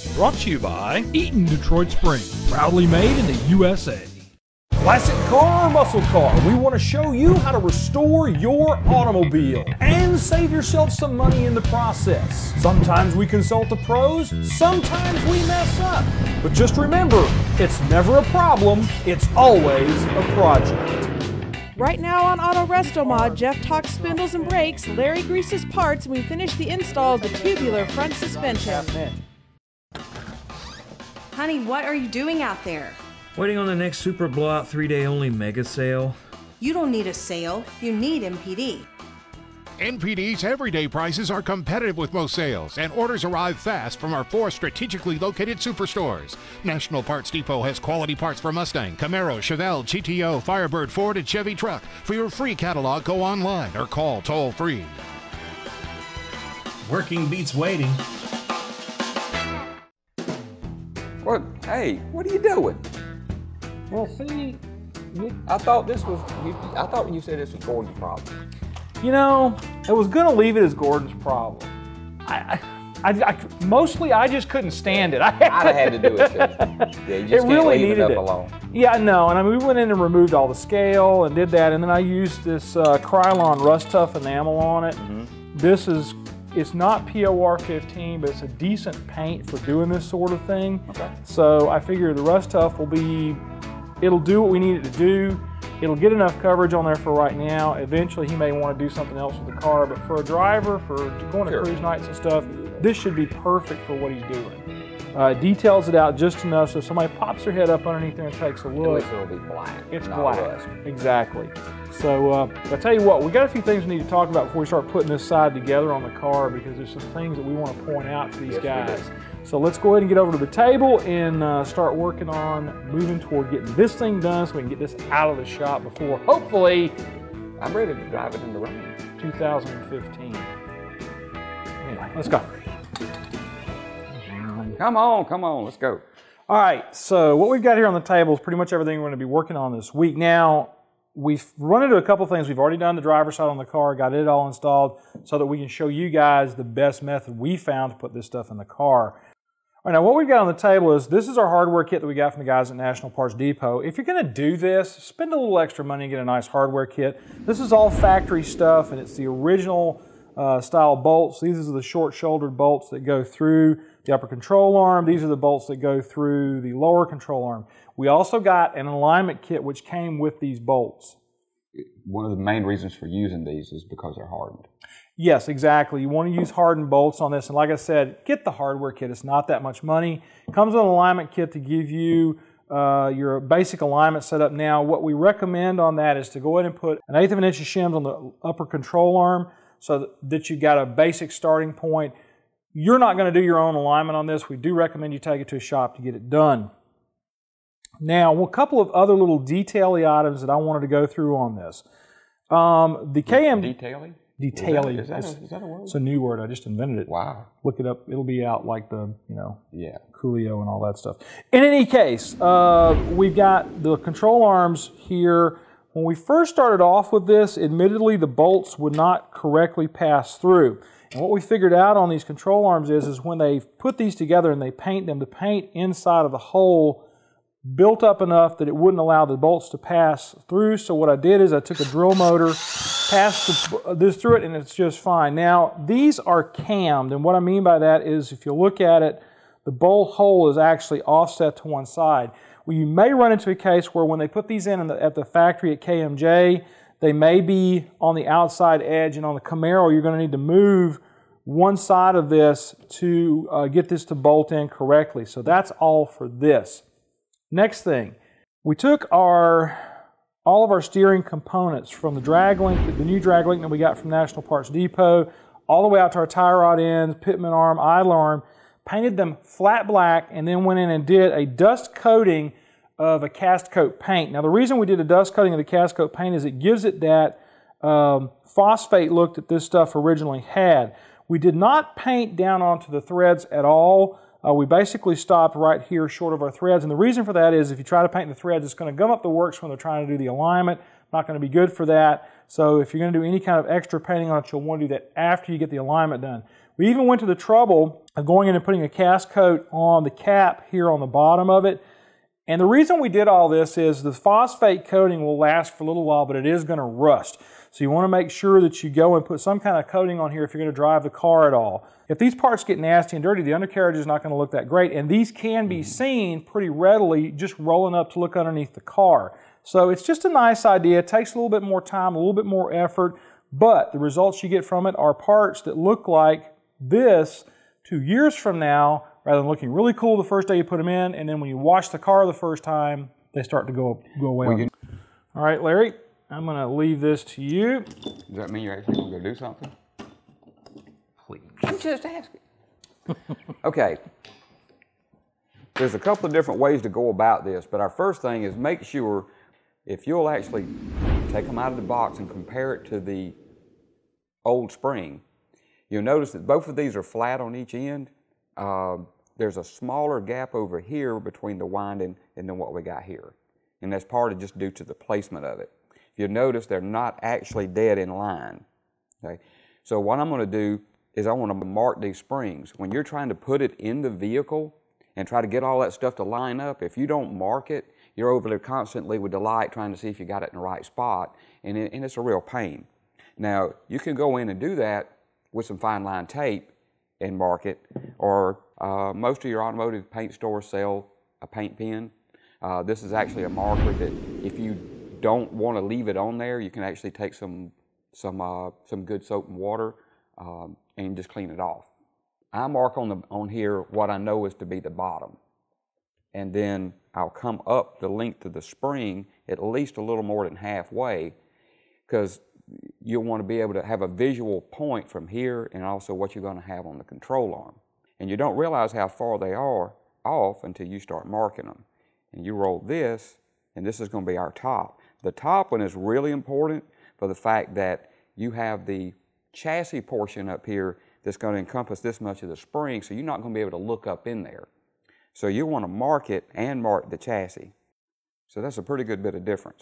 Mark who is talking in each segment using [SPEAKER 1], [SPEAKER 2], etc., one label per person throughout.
[SPEAKER 1] Brought to you by Eaton Detroit Spring, proudly made in the USA. Classic car or muscle car, we want to show you how to restore your automobile and save yourself some money in the process. Sometimes we consult the pros, sometimes we mess up. But just remember, it's never a problem, it's always a project.
[SPEAKER 2] Right now on Auto Restomod, Jeff talks spindles and brakes, Larry greases parts, and we finish the install of the tubular front suspension.
[SPEAKER 3] Honey, what are you doing out there?
[SPEAKER 4] Waiting on the next Super Blowout 3-day only mega sale.
[SPEAKER 3] You don't need a sale, you need MPD.
[SPEAKER 5] NPD's everyday prices are competitive with most sales, and orders arrive fast from our 4 strategically located superstores. National Parts Depot has quality parts for Mustang, Camaro, Chevelle, GTO, Firebird, Ford, and Chevy truck. For your free catalog, go online or call toll-free.
[SPEAKER 6] Working beats waiting.
[SPEAKER 7] What? Hey, what are you doing?
[SPEAKER 8] Well, see,
[SPEAKER 7] I thought this was. I thought when you said this was Gordon's problem.
[SPEAKER 8] you know, I was gonna leave it as Gordon's problem. Mostly I just couldn't stand it.
[SPEAKER 7] I'd have had to do it too. Yeah, you just can't leave it up alone.
[SPEAKER 8] Yeah, no, and I mean, we went in and removed all the scale and did that, and then I used this Krylon Rust Tough enamel on it. This is. It's not POR 15, but it's a decent paint for doing this sort of thing. Okay. So I figure the Rust Tough it'll do what we need it to do. It'll get enough coverage on there for right now. Eventually he may want to do something else with the car, but for a driver, for going to cruise nights and stuff, this should be perfect for what he's doing. Details it out just enough so if somebody pops their head up underneath there and takes a look.
[SPEAKER 7] At least it'll be black.
[SPEAKER 8] It's black. Exactly. So I tell you what, we got a few things we need to talk about before we start putting this side together on the car, because there's some things that we want to point out to these guys. So let's go ahead and get over to the table and start working on moving toward getting this thing done so we can get this out of the shop before, hopefully,
[SPEAKER 7] I'm ready to drive it in the rain.
[SPEAKER 8] 2015. Anyway, let's go.
[SPEAKER 7] Come on, let's go.
[SPEAKER 8] All right, so what we've got here on the table is pretty much everything we're going to be working on this week. Now, we've run into a couple things. We've already done the driver's side on the car, got it all installed so that we can show you guys the best method we found to put this stuff in the car. All right, now what we've got on the table is, this is our hardware kit that we got from the guys at National Parts Depot. If you're going to do this, spend a little extra money and get a nice hardware kit. This is all factory stuff, and it's the original style bolts. These are the short-shouldered bolts that go through the upper control arm. These are the bolts that go through the lower control arm. We also got an alignment kit which came with these bolts.
[SPEAKER 7] One of the main reasons for using these is because they're hardened.
[SPEAKER 8] Yes, exactly. You want to use hardened bolts on this, and like I said, get the hardware kit. It's not that much money. It comes with an alignment kit to give you your basic alignment set up. Now, what we recommend on that is to go ahead and put 1/8 of an inch of shims on the upper control arm so that you've got a basic starting point. You're not going to do your own alignment on this. We do recommend you take it to a shop to get it done. Now, a couple of other little detail-y items that I wanted to go through on this. The KM...
[SPEAKER 7] Detailing?
[SPEAKER 8] Detailing.
[SPEAKER 7] Is that a word?
[SPEAKER 8] It's a new word. I just invented it.
[SPEAKER 7] Wow.
[SPEAKER 8] Look it up. It'll be out like the,
[SPEAKER 7] yeah,
[SPEAKER 8] Coolio and all that stuff. In any case, we've got the control arms here. When we first started off with this, admittedly, the bolts would not correctly pass through. And what we figured out on these control arms is when they put these together and they paint them, the paint inside of the hole built up enough that it wouldn't allow the bolts to pass through. So what I did is I took a drill motor, passed this through it, and it's just fine. Now, these are cammed, and what I mean by that is if you look at it, the bolt hole is actually offset to one side. Well, you may run into a case where when they put these in at the factory at KMJ, they may be on the outside edge, and on the Camaro, you're going to need to move one side of this to get this to bolt in correctly. So that's all for this. Next thing, we took all of our steering components from the drag link, the new drag link that we got from National Parts Depot, all the way out to our tie rod ends, pitman arm, idler arm, painted them flat black, and then went in and did a dust coating of a cast coat paint. Now the reason we did a dust coating of the cast coat paint is it gives it that phosphate look that this stuff originally had. We did not paint down onto the threads at all. We basically stopped right here short of our threads, and the reason for that is if you try to paint the threads, it's going to gum up the works when they're trying to do the alignment. Not going to be good for that. So if you're going to do any kind of extra painting on it, you'll want to do that after you get the alignment done. We even went to the trouble going in and putting a cast coat on the cap here on the bottom of it. And the reason we did all this is the phosphate coating will last for a little while, but it is going to rust. So you want to make sure that you go and put some kind of coating on here if you're going to drive the car at all. If these parts get nasty and dirty, the undercarriage is not going to look that great. And these can be seen pretty readily just rolling up to look underneath the car. So it's just a nice idea. It takes a little bit more time, a little bit more effort, but the results you get from it are parts that look like this 2 years from now, rather than looking really cool the first day you put them in, and then when you wash the car the first time, they start to go away. All right, Larry, I'm going to leave this to you.
[SPEAKER 7] Does that mean you're actually going to go do something?
[SPEAKER 4] Please.
[SPEAKER 7] I'm just asking. Okay. There's a couple of different ways to go about this, but our first thing is make sure if you'll actually take them out of the box and compare it to the old spring, you'll notice that both of these are flat on each end. There's a smaller gap over here between the winding and then what we got here. And that's part of just due to the placement of it. If you notice, they're not actually dead in line. Okay? So what I'm going to do is I want to mark these springs. When you're trying to put it in the vehicle and try to get all that stuff to line up, if you don't mark it, you're over there constantly with the light trying to see if you got it in the right spot, and it's a real pain. Now, you can go in and do that with some fine line tape and mark it, or most of your automotive paint stores sell a paint pen. This is actually a marker that if you don't want to leave it on there, you can actually take some good soap and water and just clean it off. I mark on here what I know is to be the bottom, and then I'll come up the length of the spring at least a little more than halfway, because you'll want to be able to have a visual point from here and also what you're going to have on the control arm. And you don't realize how far they are off until you start marking them. And you roll this, and this is going to be our top. The top one is really important for the fact that you have the chassis portion up here that's going to encompass this much of the spring, so you're not going to be able to look up in there. So you want to mark it and mark the chassis. So that's a pretty good bit of difference.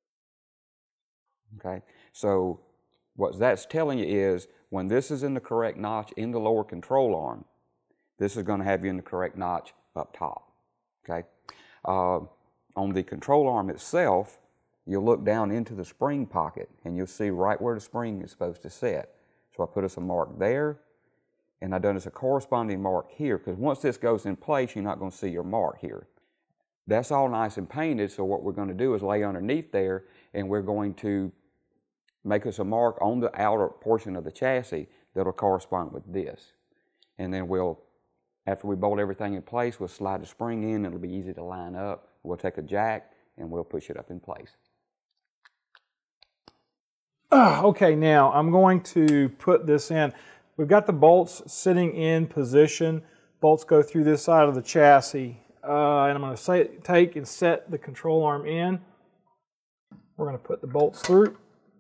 [SPEAKER 7] Okay, so what that's telling you is when this is in the correct notch in the lower control arm, this is going to have you in the correct notch up top. Okay, on the control arm itself, you'll look down into the spring pocket and you'll see right where the spring is supposed to sit. So I put us a mark there, and I've done us a corresponding mark here, because once this goes in place, you're not going to see your mark here. That's all nice and painted, so what we're going to do is lay underneath there, and we're going to make us a mark on the outer portion of the chassis that'll correspond with this. And then we'll, after we bolt everything in place, we'll slide the spring in, it'll be easy to line up. We'll take a jack and we'll push it up in place.
[SPEAKER 8] Okay, now I'm going to put this in. We've got the bolts sitting in position. Bolts go through this side of the chassis. And I'm going to take and set the control arm in. We're going to put the bolts through.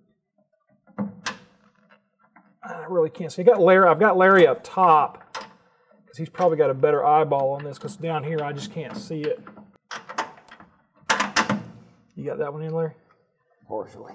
[SPEAKER 8] I really can't see. I've got Larry up top, because he's probably got a better eyeball on this, because down here I just can't see it. You got that one in, Larry?
[SPEAKER 7] Partially.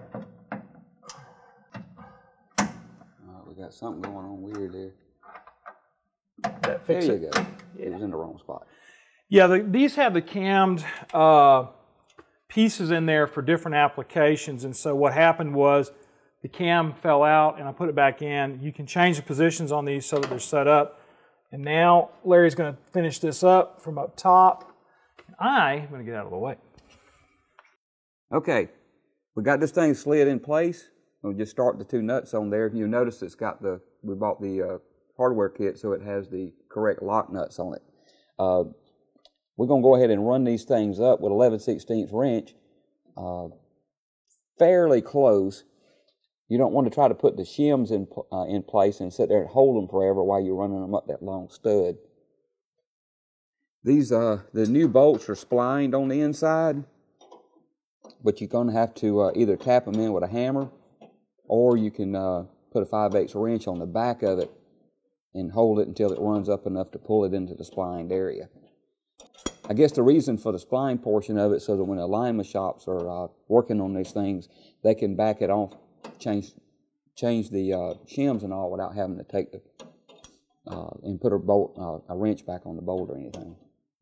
[SPEAKER 7] We got something going on weird there. There you go. It was in the wrong spot.
[SPEAKER 8] Yeah, these have the cammed pieces in there for different applications, and so what happened was the cam fell out and I put it back in. You can change the positions on these so that they're set up. And now Larry's going to finish this up from up top. And I'm going to get out of the way.
[SPEAKER 7] Okay, we got this thing slid in place. We'll just start the two nuts on there. You notice it's got we bought the hardware kit, so it has the correct lock nuts on it. We're going to go ahead and run these things up with 11/16 wrench fairly close. You don't want to try to put the shims in place and sit there and hold them forever while you're running them up that long stud. These the new bolts are splined on the inside, but you're going to have to either tap them in with a hammer, or you can put a 5/8 wrench on the back of it and hold it until it runs up enough to pull it into the splined area. I guess the reason for the spline portion of it, so that when alignment shops are working on these things, they can back it off, change the shims and all without having to take the and put a wrench back on the bolt or anything.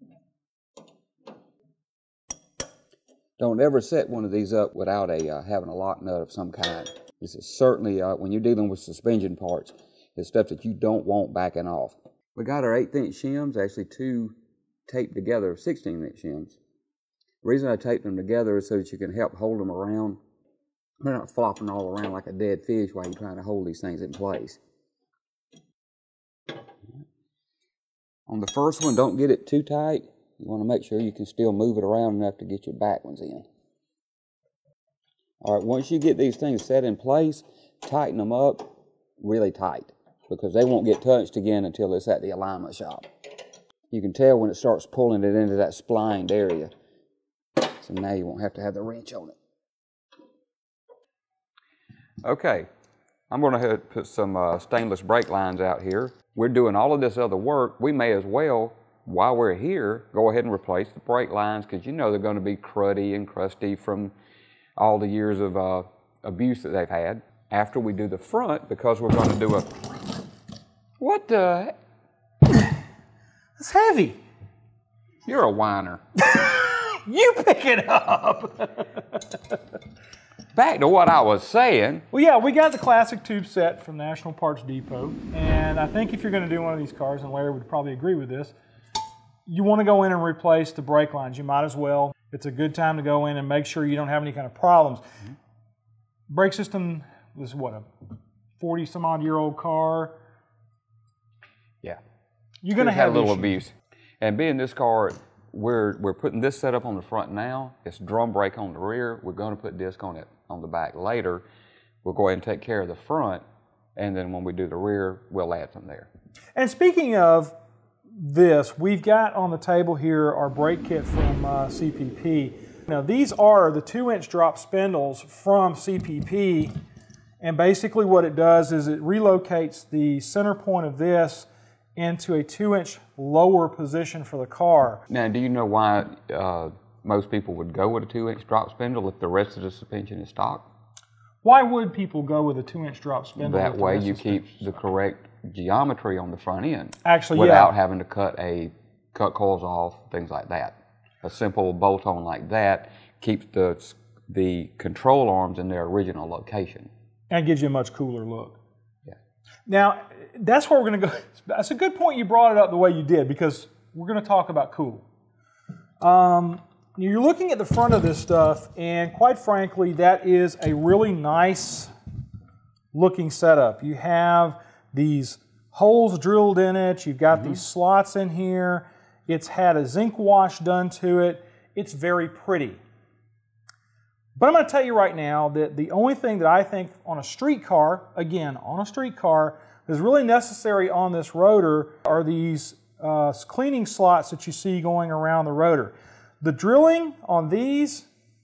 [SPEAKER 7] Don't ever set one of these up without having a lock nut of some kind. This is certainly, when you're dealing with suspension parts, it's stuff that you don't want backing off. We got our 1/8 inch shims, actually 2 taped together 16 inch shims. The reason I taped them together is so that you can help hold them around. They're not flopping all around like a dead fish while you're trying to hold these things in place. On the first one, don't get it too tight. You want to make sure you can still move it around enough to get your back ones in. All right, once you get these things set in place, tighten them up really tight because they won't get touched again until it's at the alignment shop. You can tell when it starts pulling it into that splined area. So now you won't have to have the wrench on it. Okay, I'm going to put some stainless brake lines out here. We're doing all of this other work. We may as well, while we're here, go ahead and replace the brake lines because you know they're going to be cruddy and crusty from all the years of abuse that they've had. After we do the front, because we're going to do a... What the...
[SPEAKER 8] It's heavy.
[SPEAKER 7] You're a whiner.
[SPEAKER 8] You pick it up.
[SPEAKER 7] Back to what I was saying.
[SPEAKER 8] Well, yeah, we got the classic tube set from National Parts Depot, and I think if you're going to do one of these cars, and Larry would probably agree with this, you want to go in and replace the brake lines. You might as well. It's a good time to go in and make sure you don't have any kind of problems. Mm-hmm. Brake system was what, a 40-some-odd-year-old car?
[SPEAKER 7] Yeah.
[SPEAKER 8] You're going to have
[SPEAKER 7] a little abuse. And being this car, we're putting this setup on the front now. It's drum brake on the rear. We're going to put disc on it on the back later. We'll go ahead and take care of the front, and then when we do the rear, we'll add from there.
[SPEAKER 8] And speaking of this, we've got on the table here our brake kit from CPP. Now these are the 2-inch drop spindles from CPP, and basically what it does is it relocates the center point of this into a 2-inch lower position for the car.
[SPEAKER 7] Now, do you know why most people would go with a 2-inch drop spindle if the rest of the suspension is stock?
[SPEAKER 8] Why would people go with a 2-inch drop spindle?
[SPEAKER 7] That way you keep the correct geometry on the front end.
[SPEAKER 8] Actually,
[SPEAKER 7] without having to cut coils off, things like that. A simple bolt-on like that keeps the control arms in their original location.
[SPEAKER 8] And gives you a much cooler look.
[SPEAKER 7] Yeah.
[SPEAKER 8] Now, that's where we're going to go. That's a good point you brought it up the way you did, because we're going to talk about cool. You're looking at the front of this stuff, and quite frankly, that is a really nice looking setup. You have these holes drilled in it. You've got these slots in here. It's had a zinc wash done to it. It's very pretty. But I'm going to tell you right now that the only thing that I think on a street car, again, on a street car, is really necessary on this rotor are these cleaning slots that you see going around the rotor. The drilling on these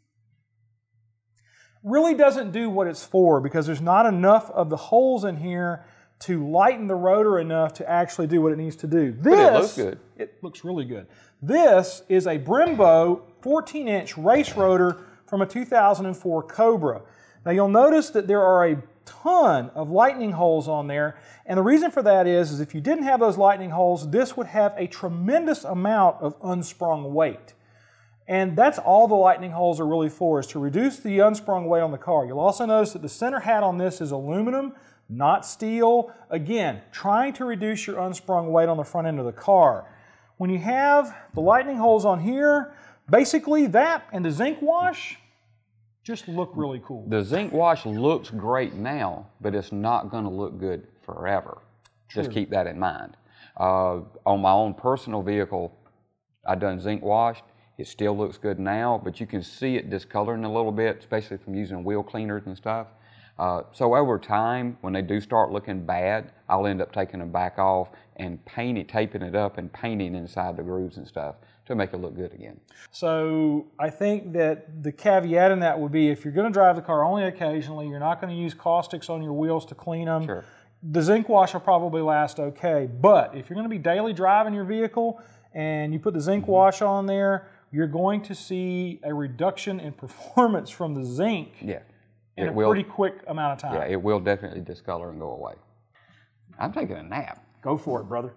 [SPEAKER 8] really doesn't do what it's for because there's not enough of the holes in here to lighten the rotor enough to actually do what it needs to do.
[SPEAKER 7] But it looks good.
[SPEAKER 8] It looks really good. This is a Brembo 14-inch race rotor from a 2004 Cobra. Now you'll notice that there are a ton of lightning holes on there, and the reason for that is if you didn't have those lightning holes, this would have a tremendous amount of unsprung weight. And that's all the lightning holes are really for, is to reduce the unsprung weight on the car. You'll also notice that the center hat on this is aluminum, not steel. Again, trying to reduce your unsprung weight on the front end of the car. When you have the lightning holes on here, basically that and the zinc wash just look really cool.
[SPEAKER 7] The zinc wash looks great now, but it's not going to look good forever. True. Just keep that in mind. On my own personal vehicle, I done zinc washed. It still looks good now, but you can see it discoloring a little bit, especially from using wheel cleaners and stuff. So over time, when they do start looking bad, I'll end up taking them back off and taping it up and painting inside the grooves and stuff to make it look good again.
[SPEAKER 8] So I think that the caveat in that would be if you're going to drive the car only occasionally, you're not going to use caustics on your wheels to clean them.
[SPEAKER 7] Sure.
[SPEAKER 8] The zinc wash will probably last okay, but if you're going to be daily driving your vehicle and you put the zinc wash on there, you're going to see a reduction in performance from the zinc in a pretty quick amount of time.
[SPEAKER 7] Yeah, it will definitely discolor and go away. I'm taking a nap.
[SPEAKER 8] Go for it, brother.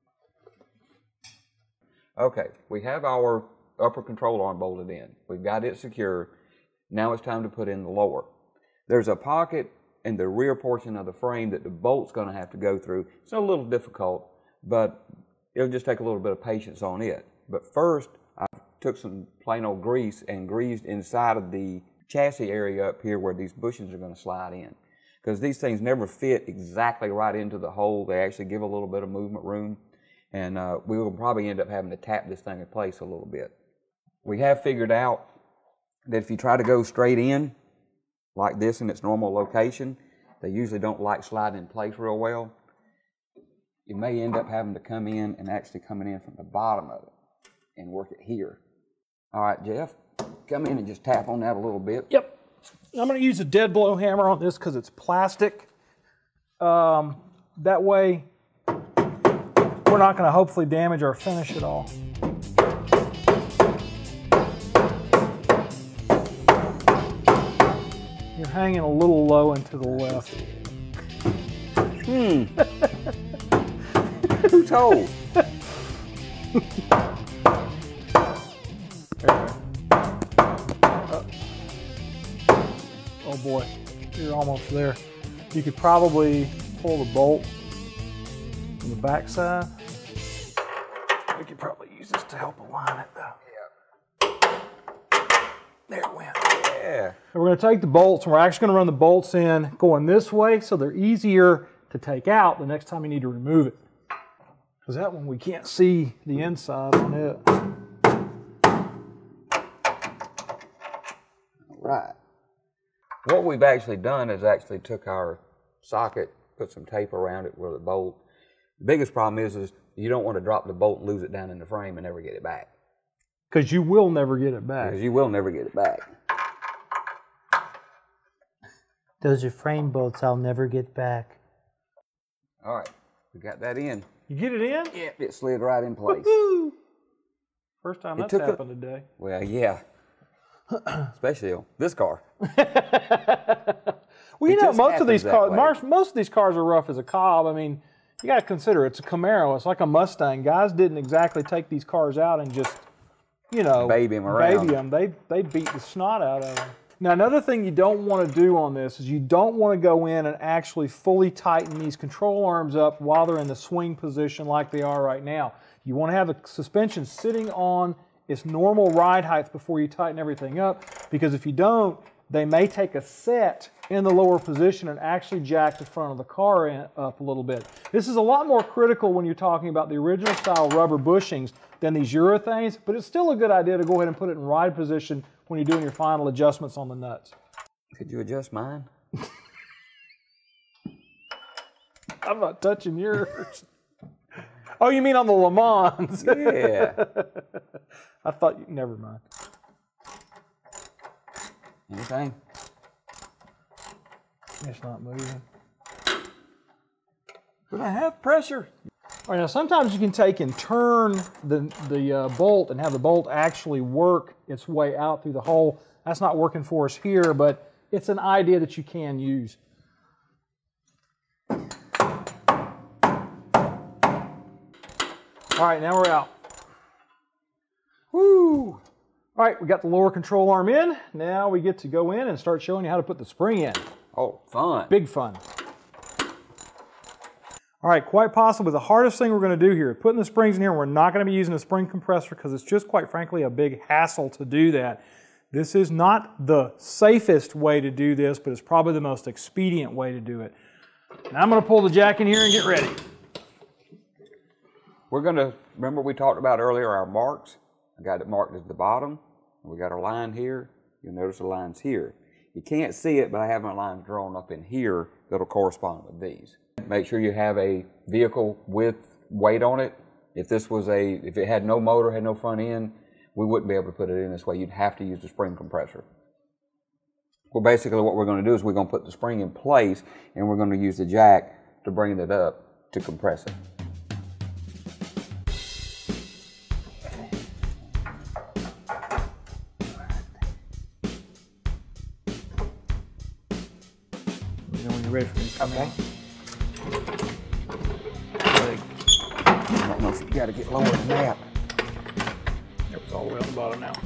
[SPEAKER 7] Okay, we have our upper control arm bolted in. We've got it secure. Now it's time to put in the lower. There's a pocket in the rear portion of the frame that the bolt's going to have to go through. It's a little difficult, but it'll just take a little bit of patience on it. But first, I took some plain old grease and greased inside of the chassis area up here where these bushings are going to slide in. Because these things never fit exactly right into the hole. They actually give a little bit of movement room. And we will probably end up having to tap this thing in place a little bit. We have figured out that if you try to go straight in, like this in its normal location, they usually don't like sliding in place real well. You may end up having to come in and actually coming in from the bottom of it and work it here. All right, Jeff, come in and just tap on that a little bit.
[SPEAKER 8] Yep. I'm going to use a dead blow hammer on this because it's plastic. That way, we're not going to hopefully damage our finish at all. You're hanging a little low and to the left.
[SPEAKER 7] Who told?
[SPEAKER 8] Oh boy, you're almost there. You could probably pull the bolt from the back side. We could probably use this to help align it though. Yeah. There it went.
[SPEAKER 7] Yeah.
[SPEAKER 8] And we're going to take the bolts and we're actually going to run the bolts in going this way so they're easier to take out the next time you need to remove it. Because that one we can't see the inside on it.
[SPEAKER 7] Right. What we've actually done is actually took our socket, put some tape around it with a bolt. The biggest problem is you don't want to drop the bolt and lose it down in the frame and never get it back.
[SPEAKER 8] Because you will never get it back.
[SPEAKER 7] Because you will never get it back.
[SPEAKER 6] Those are frame bolts I'll never get back.
[SPEAKER 7] All right, we got that in.
[SPEAKER 8] You get it in?
[SPEAKER 7] Yep, it slid right in place.
[SPEAKER 8] Woo-hoo! First time that's happened today.
[SPEAKER 7] Well, yeah. Especially on this car.
[SPEAKER 8] Well, you know, most of these cars are rough as a cob. I mean, you got to consider it's a Camaro. It's like a Mustang. Guys didn't exactly take these cars out and just, you know,
[SPEAKER 7] baby them around.
[SPEAKER 8] Baby them. They beat the snot out of them. Now, another thing you don't want to do on this is you don't want to go in and actually fully tighten these control arms up while they're in the swing position like they are right now. You want to have the suspension sitting on its normal ride height before you tighten everything up, because if you don't, they may take a set in the lower position and actually jack the front of the car up a little bit. This is a lot more critical when you're talking about the original style rubber bushings than these urethanes, but it's still a good idea to go ahead and put it in ride position when you're doing your final adjustments on the nuts.
[SPEAKER 7] Could you adjust mine?
[SPEAKER 8] I'm not touching yours. Oh, you mean on the Le Mans?
[SPEAKER 7] Yeah.
[SPEAKER 8] I thought you, never mind.
[SPEAKER 7] Anything?
[SPEAKER 8] It's not moving.
[SPEAKER 7] But I have pressure.
[SPEAKER 8] All right, now sometimes you can take and turn the bolt and have the bolt actually work its way out through the hole. That's not working for us here, but it's an idea that you can use. All right, now we're out. Woo! All right, we got the lower control arm in. Now we get to go in and start showing you how to put the spring in.
[SPEAKER 7] Oh, fun.
[SPEAKER 8] Big fun. All right, quite possibly the hardest thing we're going to do here, putting the springs in here, we're not going to be using a spring compressor because it's just quite frankly a big hassle to do that. This is not the safest way to do this, but it's probably the most expedient way to do it. And I'm going to pull the jack in here and get ready.
[SPEAKER 7] We're going to, remember we talked about earlier our marks? I got it marked at the bottom. We got our line here. You'll notice the line's here. You can't see it, but I have my line drawn up in here that'll correspond with these. Make sure you have a vehicle with weight on it. If it had no motor, had no front end, we wouldn't be able to put it in this way. You'd have to use the spring compressor. Well, basically what we're going to do is we're going to put the spring in place and we're going to use the jack to bring it up to compress it.
[SPEAKER 8] You know when you're ready for me to come in.
[SPEAKER 7] got to get lower than that.
[SPEAKER 8] It was all the way on the bottom now.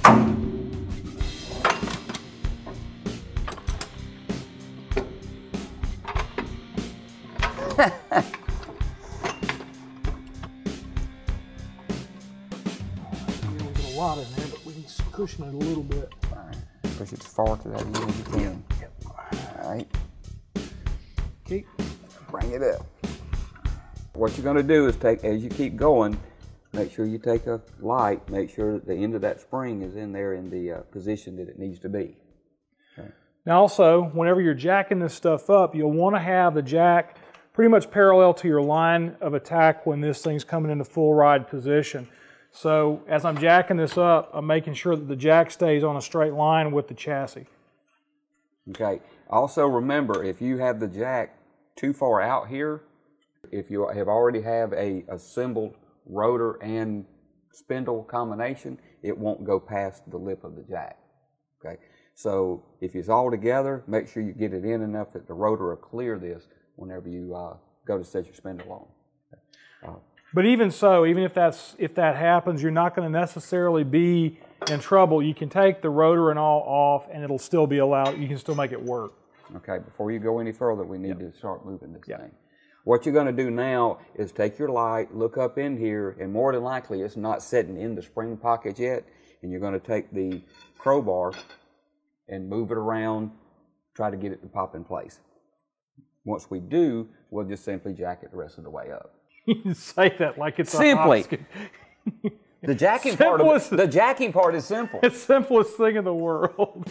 [SPEAKER 8] We get a lot in there, but we can cushion it a little bit.
[SPEAKER 7] Push it as far to that end as you can.
[SPEAKER 8] Yep.
[SPEAKER 7] All right.
[SPEAKER 8] Okay.
[SPEAKER 7] Bring it up. What you're going to do is take, as you keep going, make sure you take a light, make sure that the end of that spring is in there in the position that it needs to be. Okay.
[SPEAKER 8] Now also, whenever you're jacking this stuff up, you'll want to have the jack pretty much parallel to your line of attack when this thing's coming into full ride position. So as I'm jacking this up, I'm making sure that the jack stays on a straight line with the chassis.
[SPEAKER 7] Okay. Also remember, if you have the jack too far out here, if you have already have a assembled rotor and spindle combination, it won't go past the lip of the jack. Okay. So if it's all together, make sure you get it in enough that the rotor will clear this whenever you go to set your spindle on. Okay.
[SPEAKER 8] But even so, even if that happens, you're not going to necessarily be in trouble. You can take the rotor and all off, and it'll still be allowed. You can still make it work.
[SPEAKER 7] Okay, before you go any further, we need to start moving this thing. What you're going to do now is take your light, look up in here, and more than likely it's not sitting in the spring pocket yet, and you're going to take the crowbar and move it around, try to get it to pop in place. Once we do, we'll just simply jack it the rest of the way up.
[SPEAKER 8] You say that like it's
[SPEAKER 7] simply.
[SPEAKER 8] The
[SPEAKER 7] jacking part is simple.
[SPEAKER 8] It's the simplest thing in the world.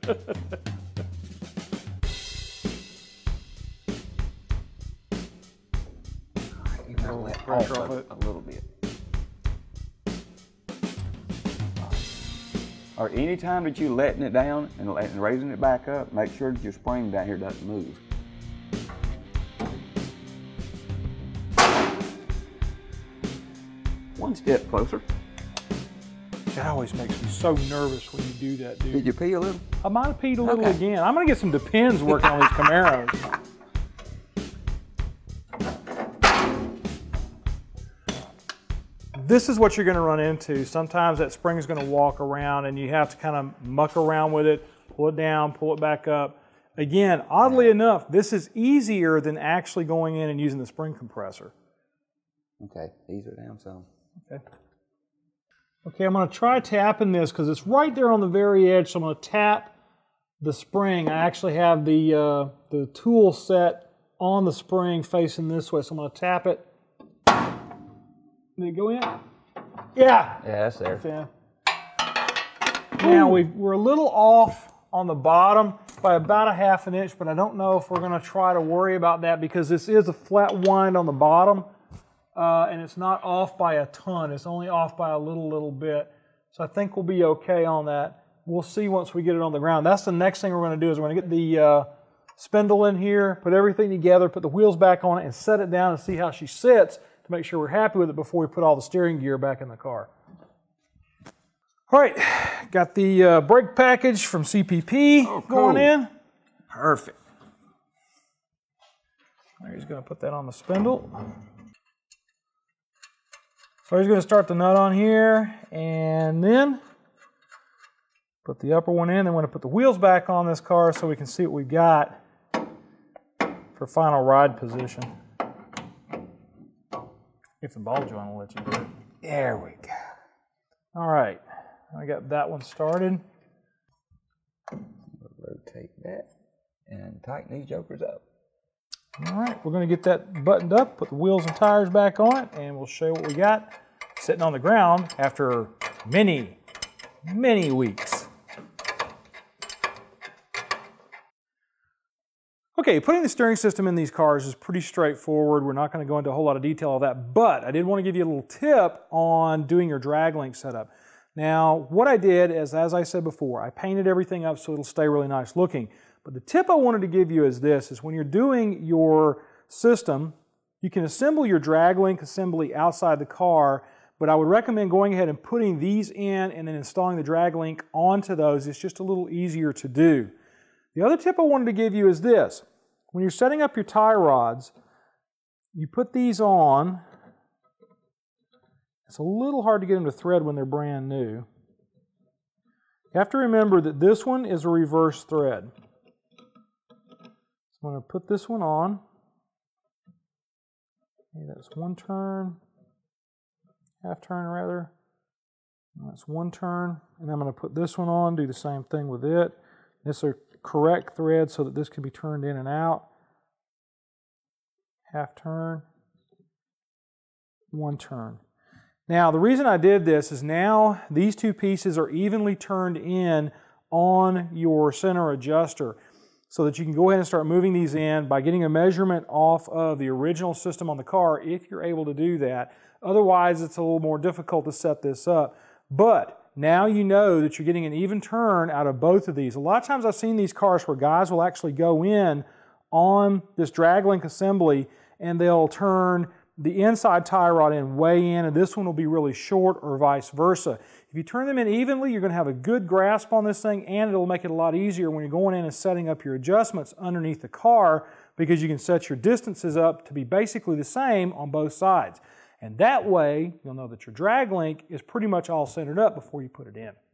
[SPEAKER 7] You gotta let pressure off it a little bit. Or any time that you're letting it down and raising it back up, make sure that your spring down here doesn't move. One step closer.
[SPEAKER 8] That always makes me so nervous when you do that, dude.
[SPEAKER 7] Did you pee a little?
[SPEAKER 8] I might have peed a little again. I'm going to get some Depends working on these Camaros. This is what you're going to run into. Sometimes that spring is going to walk around and you have to kind of muck around with it, pull it down, pull it back up. Again, oddly enough, this is easier than actually going in and using the spring compressor.
[SPEAKER 7] Okay, ease it down some.
[SPEAKER 8] Okay. Okay, I'm going to try tapping this because it's right there on the very edge, so I'm going to tap the spring. I actually have the tool set on the spring facing this way, so I'm going to tap it. Did it go in? Yeah.
[SPEAKER 7] Yeah, that's there.
[SPEAKER 8] Now, we're a little off on the bottom by about a ½ an inch, but I don't know if we're going to try to worry about that because this is a flat wind on the bottom. And it's not off by a ton. It's only off by a little bit. So I think we'll be okay on that. We'll see once we get it on the ground. That's the next thing we're going to do is we're going to get the spindle in here, put everything together, put the wheels back on it, and set it down and see how she sits to make sure we're happy with it before we put all the steering gear back in the car. All right, got the brake package from CPP going in.
[SPEAKER 7] Perfect.
[SPEAKER 8] He's going to put that on the spindle. So he's going to start the nut on here and then put the upper one in. Then we're going to put the wheels back on this car so we can see what we've got for final ride position. If the ball joint will let you do it.
[SPEAKER 7] There we go.
[SPEAKER 8] All right, I got that one started.
[SPEAKER 7] Rotate that and tighten these jokers up.
[SPEAKER 8] All right, we're going to get that buttoned up, put the wheels and tires back on it, and we'll show you what we got sitting on the ground after many, many weeks. Okay, putting the steering system in these cars is pretty straightforward. We're not going to go into a whole lot of detail of that, but I did want to give you a little tip on doing your drag link setup. Now, what I did is, as I said before, I painted everything up so it'll stay really nice looking. But the tip I wanted to give you is this, is when you're doing your system, you can assemble your drag link assembly outside the car, but I would recommend going ahead and putting these in and then installing the drag link onto those. It's just a little easier to do. The other tip I wanted to give you is this. When you're setting up your tie rods, you put these on It's a little hard to get them to thread when they're brand new. You have to remember that this one is a reverse thread. So I'm going to put this one on. Okay, that's one turn, half turn rather. That's one turn, and I'm going to put this one on, do the same thing with it. This is a correct thread so that this can be turned in and out. Half turn, one turn. Now, the reason I did this is now these two pieces are evenly turned in on your center adjuster so that you can go ahead and start moving these in by getting a measurement off of the original system on the car if you're able to do that. Otherwise, it's a little more difficult to set this up. But now you know that you're getting an even turn out of both of these. A lot of times I've seen these cars where guys will actually go in on this drag link assembly and they'll turn the inside tie rod in way in, and this one will be really short, or vice versa. If you turn them in evenly, you're going to have a good grasp on this thing, and it'll make it a lot easier when you're going in and setting up your adjustments underneath the car, because you can set your distances up to be basically the same on both sides. And that way, you'll know that your drag link is pretty much all centered up before you put it in.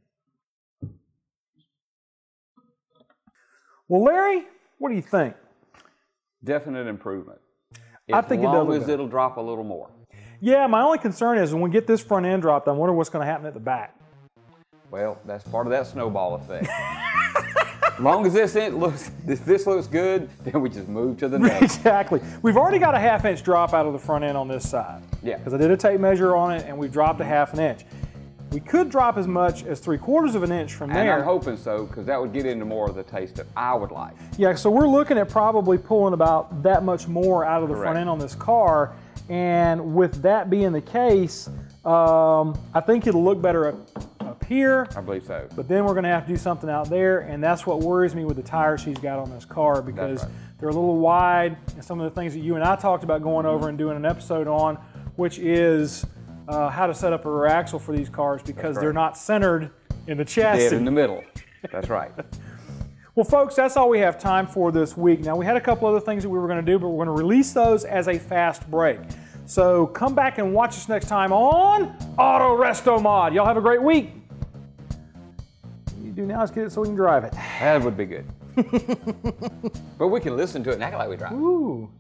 [SPEAKER 8] Well, Larry, what do you think?
[SPEAKER 7] Definite improvement.
[SPEAKER 8] I think it does.
[SPEAKER 7] As long as it'll drop a little more.
[SPEAKER 8] Yeah, my only concern is when we get this front end dropped, I wonder what's going to happen at the back.
[SPEAKER 7] Well, that's part of that snowball effect. As long as this looks good, then we just move to the next.
[SPEAKER 8] Exactly. We've already got a 1/2 inch drop out of the front end on this side.
[SPEAKER 7] Yeah.
[SPEAKER 8] Because I did a tape measure on it and we've dropped a 1/2 inch. We could drop as much as 3/4 inch from there.
[SPEAKER 7] And I'm hoping so, because that would get into more of the taste that I would like.
[SPEAKER 8] Yeah, so we're looking at probably pulling about that much more out of the
[SPEAKER 7] Correct.
[SPEAKER 8] front end on this car. And with that being the case, I think it'll look better up here.
[SPEAKER 7] I believe so.
[SPEAKER 8] But then we're going to have to do something out there, and that's what worries me with the tires he's got on this car, because they're a little wide, and some of the things that you and I talked about going over and doing an episode on, which is how to set up a rear axle for these cars, because they're not centered in the chassis.
[SPEAKER 7] Dead in the middle. That's right.
[SPEAKER 8] Well, folks, that's all we have time for this week. Now, we had a couple other things that we were going to do, but we're going to release those as a fast break. So come back and watch us next time on Auto Resto Mod. Y'all have a great week. What you do now is get it so we can drive it.
[SPEAKER 7] That would be good. But we can listen to it and act like we drive.
[SPEAKER 8] Ooh.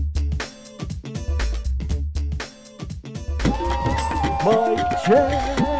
[SPEAKER 8] Mike Jack.